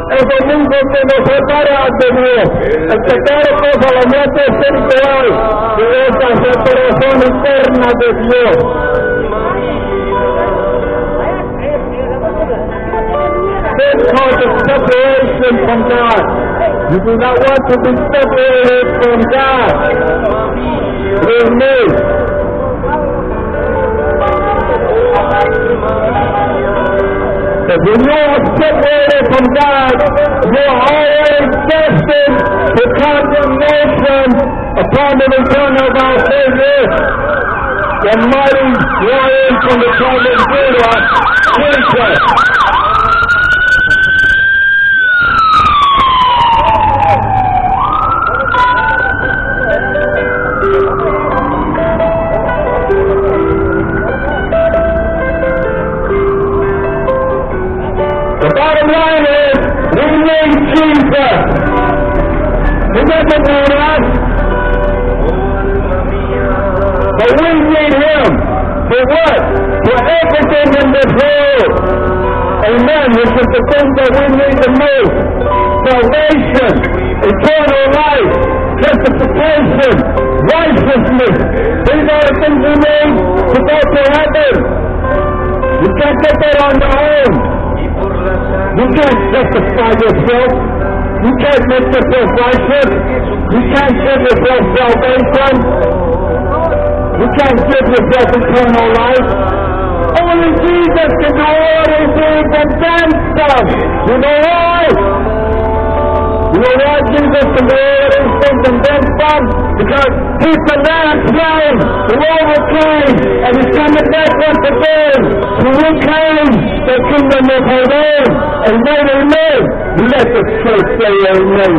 es lo único que nos separa de Dios. El pecado causa la muerte espiritual y esa separación eterna de Dios. Sin causes separation from God. You do not want to be separated from God. Amen. If when you are separated from God, you are always destined to condemnation upon the return of our Savior, the mighty lion from the tribe of Judah, Jesus. The bottom line is, we need Jesus. He doesn't need us, but we need Him. For what? For everything in this world. Amen. This is the thing that we need the most. Salvation, eternal life, justification, righteousness. These are the things we need to go to heaven. You can't get that on your own. You can't justify yourself. You can't make yourself righteous. You can't give yourself salvation. You can't give yourself eternal life. Only Jesus can do all these things and then some. You know why? You know why Jesus can do all these things and then some? Because He's the Lamb slain, who overcame, and He's coming back once again to reclaim the kingdom of heaven. Amen, amen. Let the church say amen.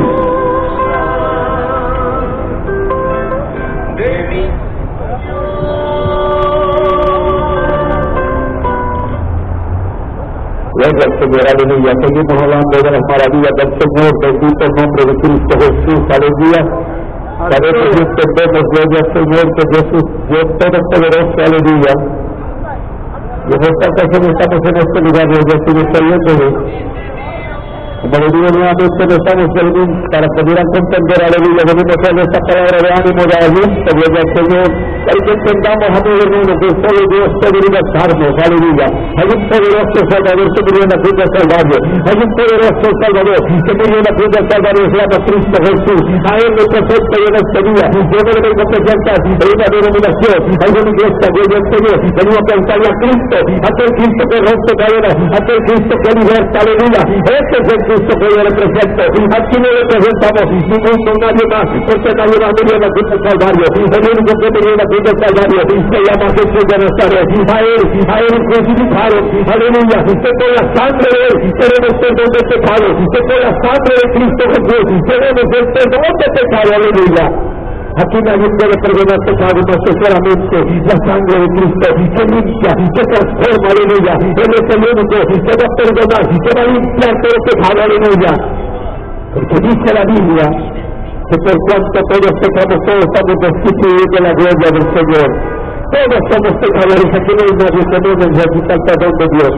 Gloria al Señor, aleluya. Seguimos hablando de las maravillas del Señor. Bendito el nombre de Cristo Jesús, aleluya. Sabemos y entendemos, gloria al Señor, que Dios todopoderoso, aleluya. Y en esta ocasión estamos en este lugar, gloria al Señor, creyéndole. Como le digo nuevamente, no estamos para que pudieran comprender, aleluya, venimos a esta palabra de ánimo, de aliento, gloria al Señor, para que entendamos, amigo mío, que solo Dios puede libertarnos, aleluya. Hay un poderoso Salvador que murió en la cruz del Calvario, hay un poderoso Salvador que murió en la cruz del Calvario, se llama Cristo Jesús. A Él me presento yo en este día. Yo no le vengo a presentar en una denominación, hay una iglesia, gloria al Señor, venimos a presentarle a Cristo, aquel Cristo que rompe cadenas, aquel Cristo que liberta, aleluya. Ese es el Cristo que yo le presento. Aquí no le presentamos ningún nadie más, porque nadie más murió en la cruz del Calvario. El único que murió en la cruz del Calvario se llama Jesús de Nazaret. A Él crucificaron, aleluya. Que con la sangre de Él tenemos perdón de pecado, que con la sangre de Cristo Jesús tenemos el perdón de pecado, aleluya. Aquí nadie puede perdonar pecado más que solamente la sangre de Cristo, que limpia, que transforma, aleluya. Él es el único que va a perdonar, que va a limpiar todo pecado, aleluya. Porque dice la Biblia que por cuanto todos pecamos, todos estamos destituidos de la gloria del Señor. Todos somos pecadores, aquí no hay nadie que no necesita el perdón de Dios.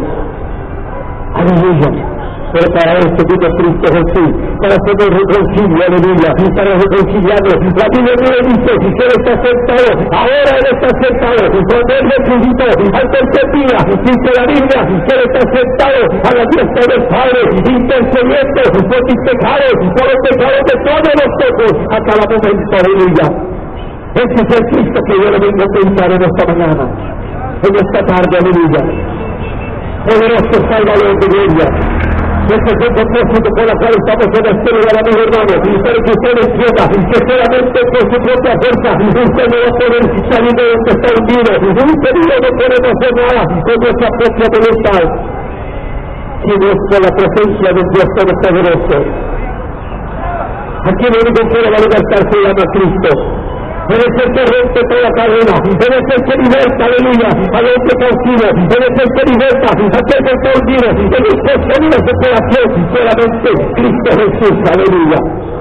Aleluya. Pero para esto vino Cristo Jesús, para hacer el reconcilio, aleluya, para reconciliarnos. La Biblia dice que Él está sentado, ahora Él está sentado, cuando Él resucitó al tercer día, dice la Biblia que Él está sentado a la diestra del Padre, intercediendo por mis pecados, por los pecados de todos nosotros, hasta el momento, aleluya. Ese es el Cristo que yo le vengo a pensar en esta mañana, en esta tarde, aleluya. Poderoso Salvador de gloria. Ese es el propósito por la cual estamos en este lugar, amigo hermano. Pero que usted entienda que solamente por su propia fuerza usted no va a poder salir de donde está hundido. Usted no podemos hacer nada con nuestra propia voluntad, sino es por la presencia del Dios Todopoderoso. Aquí lo único que puede libertar se llama Cristo. Él es el que rompe toda cadena, Él es el que liberta, aleluya, al hombre cautivo, Él es el que liberta a aquel que está hundido, Él es el que libre de corazón, solamente Cristo Jesús, aleluya.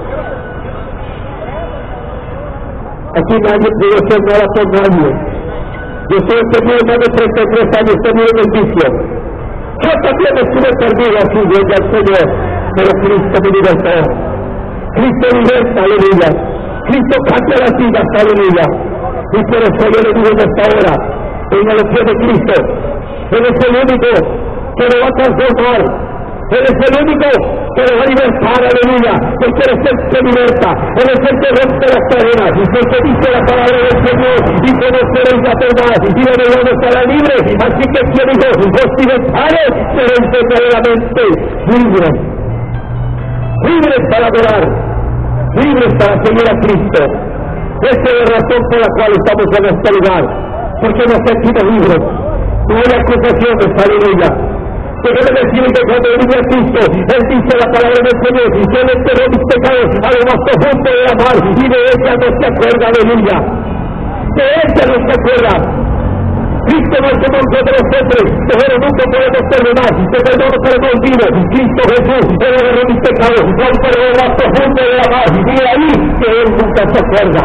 Aquí nadie puede hacer nada por nadie. Yo soy tenido más de 33 años, tenido en el vicio. Yo también estuve perdido aquí, gloria al Señor. pero Cristo me libertó. Cristo liberta, aleluya. Cristo cambia las vidas, aleluya. Y por eso yo le digo en esta hora, en el pie de Cristo, Él es el único que lo va a transformar. Él es el único que lo va a libertar, aleluya. Él quiere ser que liberta. Él es el que rompe las cadenas. Y el que dice la palabra del Señor y conoceréis la verdad y de verdad estará libre. Así que quien dijo, los libertades seréis verdaderamente libres. Libres para adorar, libres para seguir a Cristo. Esa es la razón por la cual estamos en este lugar, porque nos sentimos libres. No hay acusaciones, aleluya. Déjeme decir que cuando vive a Cristo, Él dice la palabra del Señor, y Él enterró mis pecados a lo más profundo de la mar, y de ella no se acuerda, aleluya. De ella no se acuerda. Cristo no es como nosotros hombres, pero nunca podemos perdonar, te perdono pero no olvido. Cristo Jesús, Él agarró mis pecados, Él enterró lo más profundo de la mar, y de ahí que Él nunca se acuerda.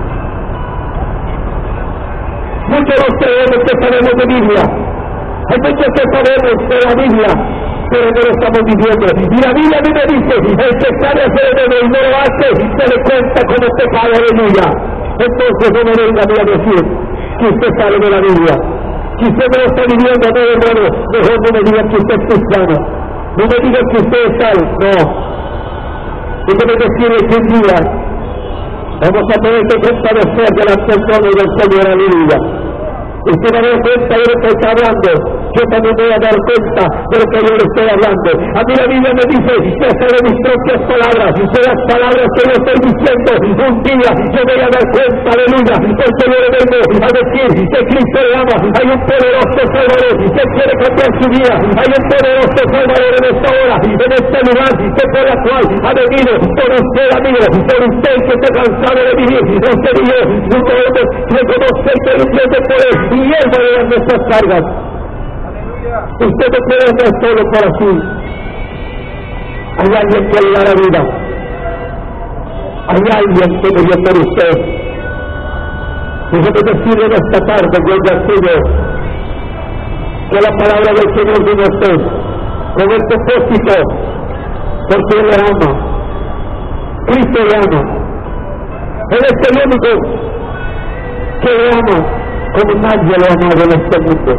Muchos de ustedes que sabemos de Biblia, hay muchos que sabemos de la Biblia, pero no lo estamos viviendo. Y la Biblia a mí me dice, el que sabe hacer de y no lo hace, se le cuenta como pecado, aleluya. Entonces no me venga a decir que usted sabe de la Biblia. Si usted no lo está viviendo, no, hermano, mejor no me diga que usted es cristiano. No me diga que usted es tal, no. Déjeme decirle que un día vamos a tener que comparecer delante del trono del Señor, aleluya. Usted va a dar cuenta de lo que está hablando. Yo también voy a dar cuenta de lo que yo le estoy hablando. A mí la Biblia me dice que sobre mis propias palabras y sobre las palabras que yo estoy diciendo, un día yo voy a dar cuenta, aleluya, porque yo le vengo a decir que Cristo le ama. Hay un poderoso Salvador que quiere cambiar su vida. Hay un poderoso Salvador en esta hora, en este lugar, que por la cual ha venido por usted, amigo, por usted que está cansado de vivir. Usted y yo no podemos reconocer que Él tiene poder y Él va a llevar nuestras cargas. Usted no puede hacer solo para sí. Hay alguien que le da la vida. Hay alguien que murió por usted. Déjeme decirle en esta tarde, gloria al Señor, que la palabra del Señor vino a usted con el propósito, porque Él le ama. Cristo le ama. Él es el único que le ama como nadie lo ama en este mundo.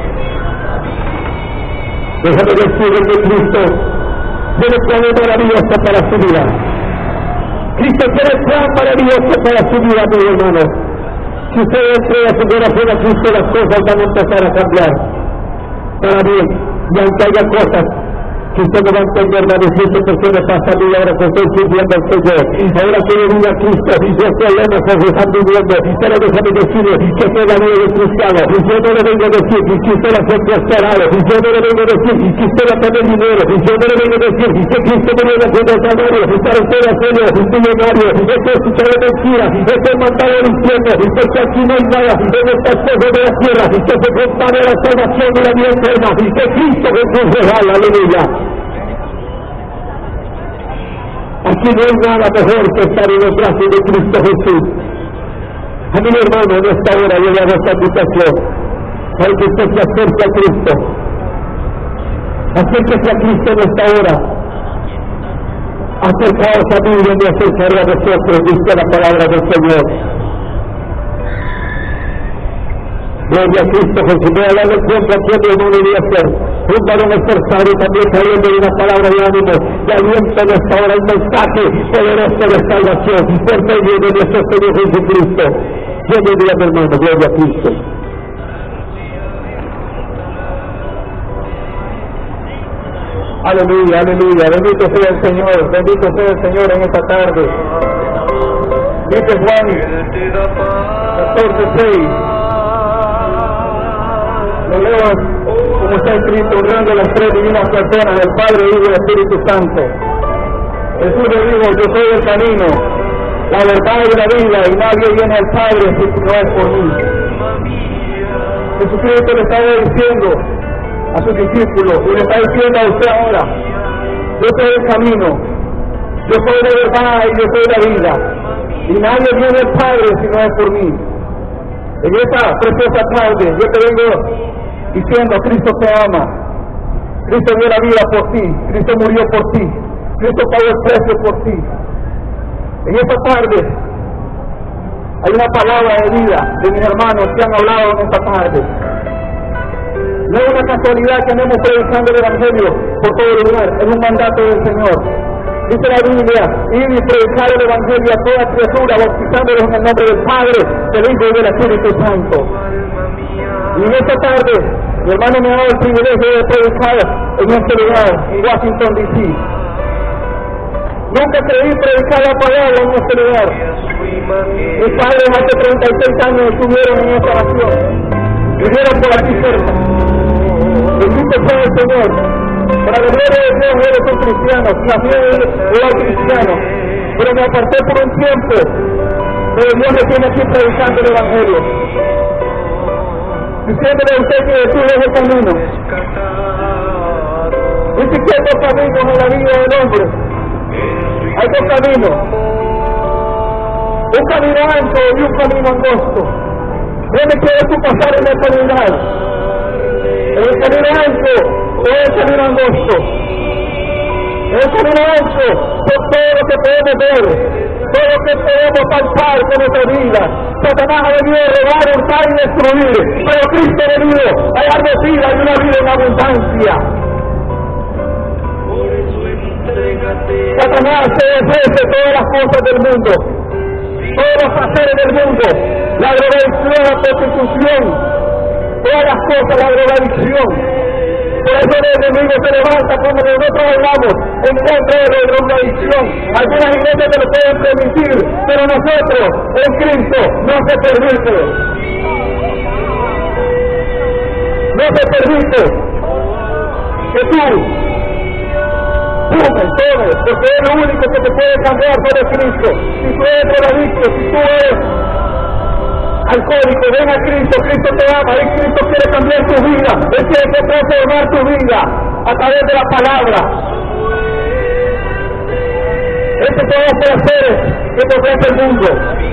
Déjame decirle que Cristo tiene un plan maravilloso para su vida. Cristo tiene un plan maravilloso para su vida, mi hermano. Si usted entrega su corazón a Cristo, las cosas van a empezar a cambiar para bien. Y aunque haya cosas que usted no va a entender, va a decirse por qué me pasa a mí ahora que estoy sirviendo al Señor. Ahora que yo vivo a Cristo, los problemas se están viviendo, pero déjame decirle que usted la vida del cristiano. Yo no le vengo a decir que usted la fue prosperado, yo no le vengo a decir que usted va a tener dinero, yo no le vengo a decir que Cristo me viene a hacer salario, para usted hacerlo un millonario. Esto es de mentira, esto es mandado al infierno, porque aquí no hay nada en estas cosas de la tierra que se compare a la salvación de la vida eterna, que Cristo Jesús regala, aleluya. Aquí no hay nada mejor que estar en los brazos de Cristo Jesús. A mi hermano, en esta hora yo le hago esta invitación para que usted se acerque a Cristo. Acérquese a Cristo en esta hora. Acercaos a mí y yo me acercaré a vosotros, dice la palabra del Señor. Gloria a Cristo Jesús. Voy a darle cuenta a quien no debería ser. Un varón esforzado y también trayendo una palabra de ánimo, de aliento en esta hora, un mensaje poderoso de salvación por medio de nuestro Señor Jesucristo. Yo bendiga, mi hermano, gloria a Cristo. Aleluya, aleluya, bendito sea el Señor, bendito sea el Señor en esta tarde. Dice Juan 14:6. Lo leo como está escrito, honrando las tres divinas personas del Padre, Hijo y Espíritu Santo. Jesús le dijo, yo soy el camino, la verdad y la vida, y nadie viene al Padre si no es por mí. Jesucristo le estaba diciendo a sus discípulos, y le está diciendo a usted ahora, yo soy el camino, yo soy la verdad y yo soy la vida, y nadie viene al Padre si no es por mí. En esta preciosa tarde yo te vengo diciendo, Cristo te ama, Cristo dio la vida por ti, Cristo murió por ti, Cristo pagó el precio por ti. En esta tarde hay una palabra de vida de mis hermanos que han hablado en esta tarde. No es una casualidad que andemos predicando el Evangelio por todo el lugar, es un mandato del Señor. Dice la Biblia, ir y predicar el Evangelio a toda criatura, bautizándolos en el nombre del Padre, del Hijo y del Espíritu Santo. Y en esta tarde, mi hermano me ha dado el privilegio de predicar en este lugar, en Washington, D.C. Nunca creí predicar la palabra en este lugar. Mis padres hace 36 años estuvieron en esta nación. Vivieron por aquí cerca. Bendito sea el Señor. Para la gloria de Dios, ellos son cristianos. Nací era cristiano. Pero me aparté por un tiempo. Pero Dios me tiene aquí predicando el Evangelio. Diciéndole a usted que Jesús es el camino. Dice que hay dos caminos en la vida del hombre. Hay dos caminos. Un camino ancho y un camino angosto. ¿Dónde quieres tú pasar en la eternidad? ¿En el camino ancho o en el camino angosto? En el camino ancho por todo lo que podemos ver, todo lo que podemos palpar con nuestra vida. Satanás ha venido a robar, hurtar y destruir, pero Cristo ha venido a darnos vida y una vida en abundancia. Satanás se ofrece todas las cosas del mundo, todos los placeres del mundo, la drogadicción, la prostitución, todas las cosas, la drogadicción. Por eso el enemigo se levanta cuando nosotros hablamos en contra de la drogadicción. Algunas iglesias se lo pueden permitir, pero nosotros, en Cristo, no se permite. No se permite que tú tomes, porque es lo único que te puede cambiar sobre Cristo. Si tú eres drogadicto, si tú eres alcohólico, ven a Cristo, Cristo te ama, y Cristo quiere cambiar tu vida, Él quiere transformar tu vida a través de la palabra. Este son los placeres que te ofrece el mundo.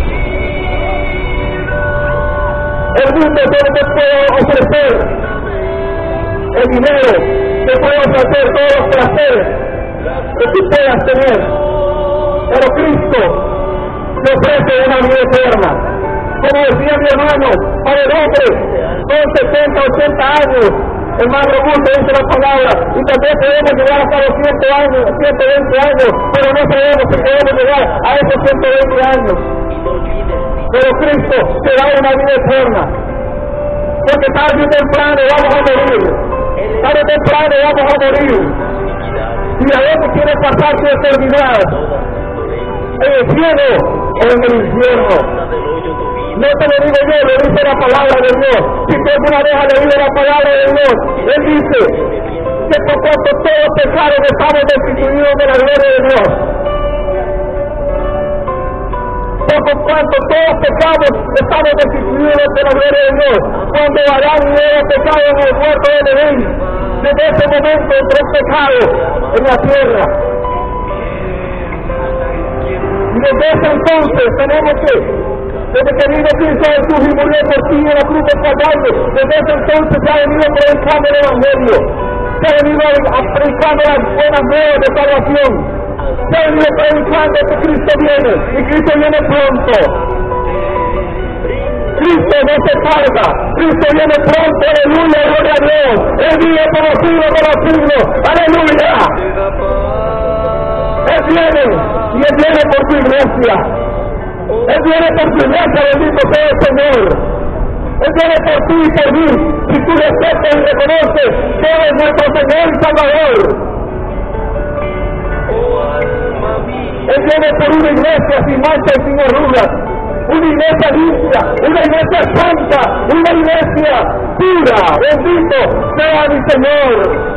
El mundo solo te puede ofrecer el dinero, te puede ofrecer todos los placeres que tú puedas tener, pero Cristo te ofrece una vida eterna. Como decía mi hermano, para el hombre con 70, 80 años, hermano Augusto dice la palabra, y también podemos llegar hasta los 100 años, 120 años, pero no sabemos si podemos llegar a esos 120 años. Pero Cristo te da una vida eterna, porque tarde o temprano vamos a morir, tarde o temprano vamos a morir. ¿Y a dónde quieres pasar tu eternidad? ¿En el cielo o en el infierno? No te lo digo yo, lo dice la palabra de Dios. Si tú alguna vez has leído la palabra de Dios, Él dice que por cuanto todos pecaron estamos destituidos de la gloria de Dios. Por cuanto todos pecamos estamos destituidos de la gloria de Dios. Cuando Adán y Eva pecaron en el huerto de Edén, desde ese momento entró el pecado en la tierra. Y desde ese entonces tenemos que, desde que vino Cristo Jesús y murió por ti en la cruz del Calvario, desde ese entonces se ha venido predicando el Evangelio, se ha venido predicando las buenas nuevas de salvación, se ha venido predicando que Cristo viene y Cristo viene pronto. Cristo no se tarda, Cristo viene pronto, aleluya, gloria a Dios. Él vive por los siglos, aleluya. Él viene y Él viene por tu iglesia. Él viene por tu iglesia, bendito sea el Señor. Él viene por ti y por mí. Si tú le aceptas y reconoces que Él es nuestro Señor y Salvador. Él viene por una iglesia sin mancha y sin arrugas. Una iglesia limpia, una iglesia santa, una iglesia pura. Bendito sea mi Señor.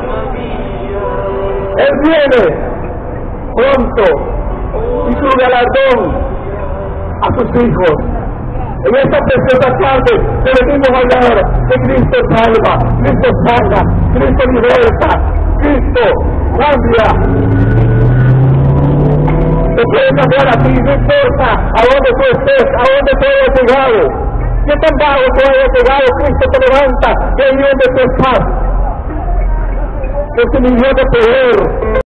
Él viene pronto y su galardón a sus hijos. En esta preciosa tarde que venimos a hablar de Cristo salva, Cristo sana, Cristo liberta, Cristo cambia. Te puede cambiar a ti, no importa a dónde tú estés, a dónde tú hayas llegado. ¿Qué tan bajo tú hayas llegado? Cristo te levanta, que es donde tú estás. Es un millón de poder.